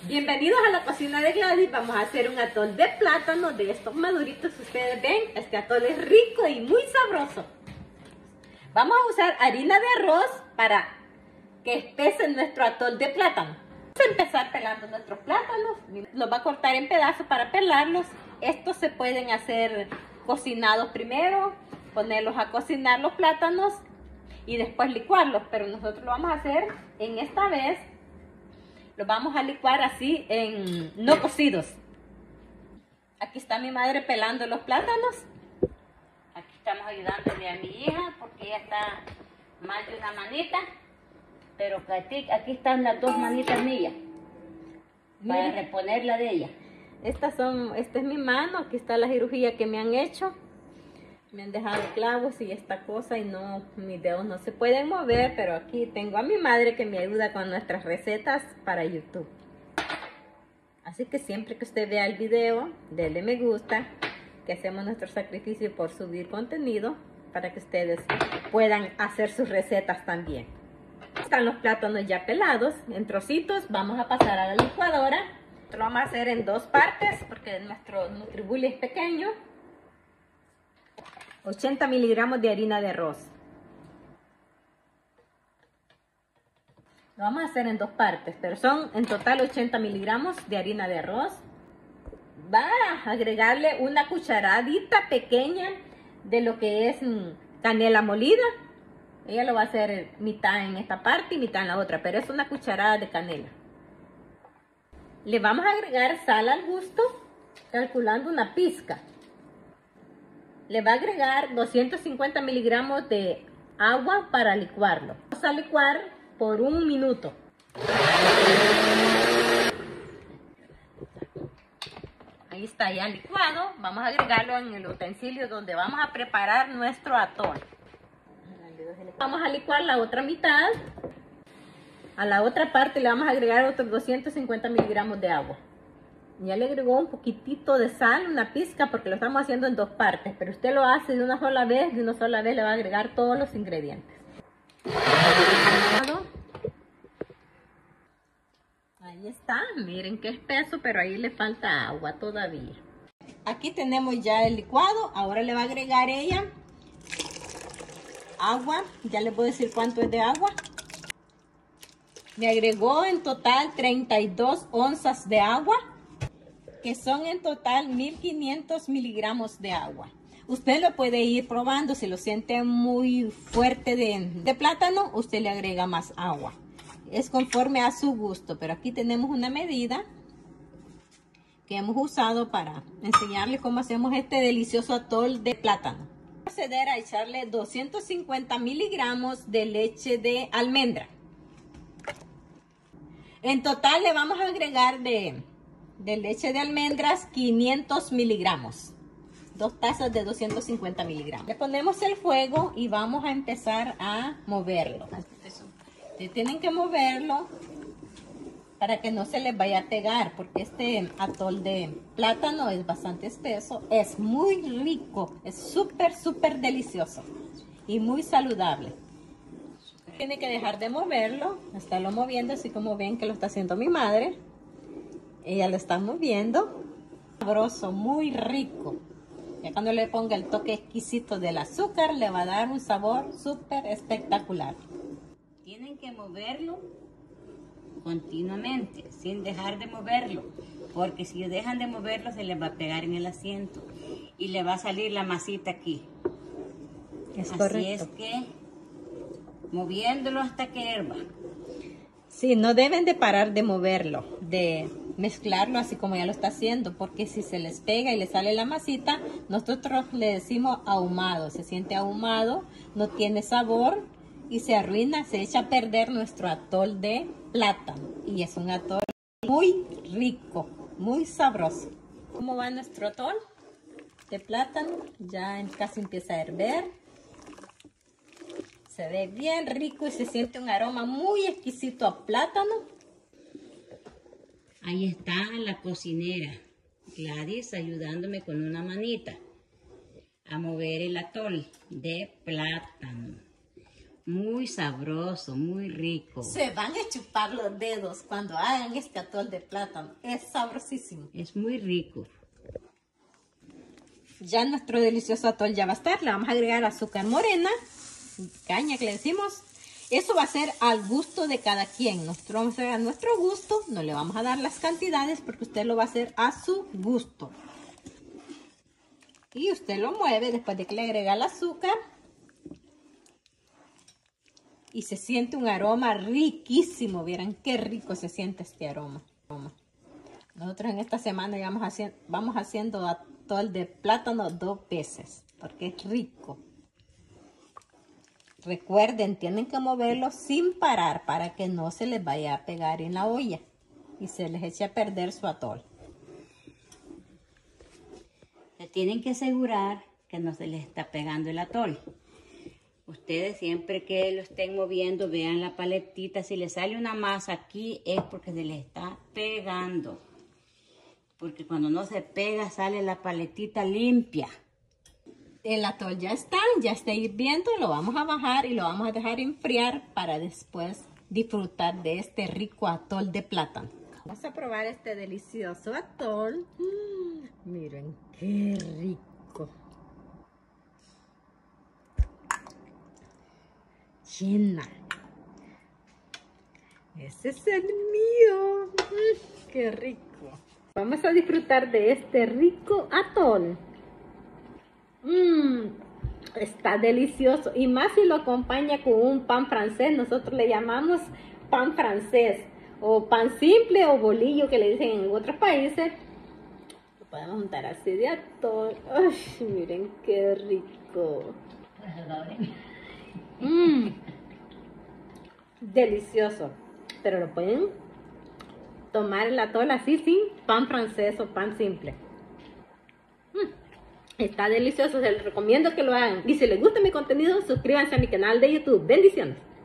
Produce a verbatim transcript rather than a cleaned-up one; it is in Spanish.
Bienvenidos a la cocina de Gladys. Vamos a hacer un atol de plátano de estos maduritos. Ustedes ven, este atol es rico y muy sabroso. Vamos a usar harina de arroz para que espese nuestro atol de plátano. Vamos a empezar pelando nuestros plátanos. Los va a cortar en pedazos para pelarlos. Estos se pueden hacer cocinados primero, ponerlos a cocinar los plátanos y después licuarlos. Pero nosotros lo vamos a hacer en esta vez. Los vamos a licuar así en no cocidos. Aquí está mi madre pelando los plátanos. Aquí estamos ayudándole a mi hija porque ella está más de una manita. Pero aquí, aquí están las dos manitas mías. Para Miren, reponerla de ella. Estas son, esta es mi mano. Aquí está la cirugía que me han hecho. Me han dejado clavos y esta cosa y no, mis dedos no se pueden mover, pero aquí tengo a mi madre que me ayuda con nuestras recetas para YouTube. Así que siempre que usted vea el video, denle me gusta, que hacemos nuestro sacrificio por subir contenido para que ustedes puedan hacer sus recetas también. Están los plátanos ya pelados en trocitos, vamos a pasar a la licuadora. Lo vamos a hacer en dos partes porque nuestro Nutribully es pequeño. ochenta miligramos de harina de arroz. Lo vamos a hacer en dos partes, pero son en total ochenta miligramos de harina de arroz. Va a agregarle una cucharadita pequeña de lo que es canela molida. Ella lo va a hacer mitad en esta parte y mitad en la otra, pero es una cucharada de canela. Le vamos a agregar sal al gusto, calculando una pizca. Le va a agregar doscientos cincuenta miligramos de agua para licuarlo. Vamos a licuar por un minuto. Ahí está ya licuado. Vamos a agregarlo en el utensilio donde vamos a preparar nuestro atol. Vamos a licuar la otra mitad. A la otra parte le vamos a agregar otros doscientos cincuenta miligramos de agua. Ya le agregó un poquitito de sal, una pizca, porque lo estamos haciendo en dos partes. Pero usted lo hace de una sola vez, de una sola vez le va a agregar todos los ingredientes. Ahí está, miren qué espeso, pero ahí le falta agua todavía. Aquí tenemos ya el licuado, ahora le va a agregar ella agua. Ya les voy a decir cuánto es de agua. Me agregó en total treinta y dos onzas de agua, que son en total mil quinientos miligramos de agua. Usted lo puede ir probando, si lo siente muy fuerte de, de plátano, usted le agrega más agua. Es conforme a su gusto, pero aquí tenemos una medida que hemos usado para enseñarles cómo hacemos este delicioso atol de plátano. Voy a proceder a echarle doscientos cincuenta miligramos de leche de almendra. En total le vamos a agregar de... de leche de almendras quinientos miligramos, dos tazas de doscientos cincuenta miligramos. Le ponemos el fuego y vamos a empezar a moverlo. Tienen que moverlo para que no se les vaya a pegar, porque este atol de plátano es bastante espeso, es muy rico, es súper súper delicioso y muy saludable. Tiene que dejar de moverlo, estarlo moviendo así como ven que lo está haciendo mi madre. Ella lo está moviendo. Sabroso, muy rico. Ya cuando le ponga el toque exquisito del azúcar, le va a dar un sabor súper espectacular. Tienen que moverlo continuamente, sin dejar de moverlo. Porque si dejan de moverlo, se les va a pegar en el asiento. Y le va a salir la masita aquí. Es Así correcto. es que, moviéndolo hasta que hierva. Sí, no deben de parar de moverlo, de mezclarlo así como ya lo está haciendo, porque si se les pega y le sale la masita, nosotros le decimos ahumado, se siente ahumado, no tiene sabor y se arruina, se echa a perder nuestro atol de plátano. Y es un atol muy rico, muy sabroso. ¿Cómo va nuestro atol de plátano? Ya casi empieza a hervir. Se ve bien rico y se siente un aroma muy exquisito a plátano. Ahí está la cocinera, Gladys, ayudándome con una manita a mover el atol de plátano. Muy sabroso, muy rico. Se van a chupar los dedos cuando hagan este atol de plátano. Es sabrosísimo. Es muy rico. Ya nuestro delicioso atol ya va a estar. Le vamos a agregar azúcar morena, caña que le decimos. Eso va a ser al gusto de cada quien. Nosotros vamos a hacer a nuestro gusto. No le vamos a dar las cantidades porque usted lo va a hacer a su gusto. Y usted lo mueve después de que le agrega el azúcar. Y se siente un aroma riquísimo. Vieran qué rico se siente este aroma. Nosotros en esta semana vamos haciendo, vamos haciendo atol de plátano dos veces. Porque es rico. Recuerden, tienen que moverlo sin parar para que no se les vaya a pegar en la olla. Y se les eche a perder su atol. Se tienen que asegurar que no se les está pegando el atol. Ustedes siempre que lo estén moviendo, vean la paletita. Si les sale una masa aquí es porque se les está pegando. Porque cuando no se pega sale la paletita limpia. El atol ya está, ya está hirviendo. Lo vamos a bajar y lo vamos a dejar enfriar para después disfrutar de este rico atol de plátano. Vamos a probar este delicioso atol. Mm, miren qué rico. Llena. Ese es el mío. Mm, qué rico. Vamos a disfrutar de este rico atol. Mmm, está delicioso. Y más si lo acompaña con un pan francés. Nosotros le llamamos pan francés. O pan simple o bolillo que le dicen en otros países. Lo podemos juntar así de atol. Ay, miren qué rico. Mmm, delicioso. Pero lo pueden tomar el atol así sin pan francés o pan simple. Mm, está delicioso, se les recomiendo que lo hagan. Y si les gusta mi contenido, suscríbanse a mi canal de YouTube. Bendiciones.